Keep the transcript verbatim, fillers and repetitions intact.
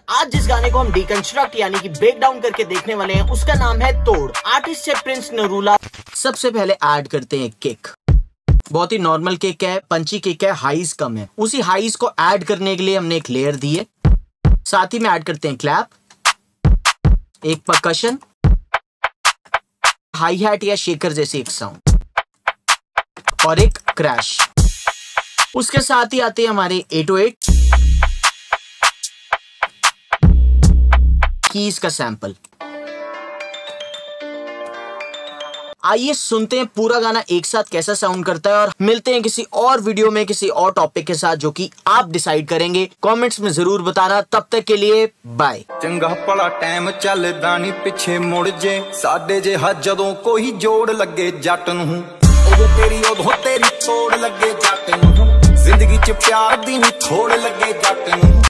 आज जिस गाने को हम डिकंस्ट्रक्ट यानी कि ब्रेक डाउन करके देखने वाले हैं उसका नाम है तोड़। आर्टिस्ट है प्रिंस नरूला। सबसे पहले ऐड करते हैं किक। बहुत ही नॉर्मल किक है, पंची किक है, हाइज कम है। उसी हाइज को ऐड करने के लिए हमने एक लेयर दी है। साथ ही में ऐड करते हैं क्लैप, एक परकशन, हाई हैट या शेकर जैसी एक साउंड और एक क्रैश। उसके साथ ही आते हैं हमारे एट ओ एट कीज का सैंपल। आइए सुनते हैं पूरा गाना एक साथ कैसा साउंड करता है और मिलते हैं किसी और वीडियो में किसी और टॉपिक के साथ जो कि आप डिसाइड करेंगे। कमेंट्स में जरूर बताना। तब तक के लिए बाय। चंगा भला टाइम चलदा नहीं पिछे मुड़ जे साडे जे हा जदों कोई जोड़ लगे जट नूं उदों तेरी उदों तेरी तोड़ लगे जट नूं जिंदगी च प्यार दी नहीं थोड़ लगे जट नूं।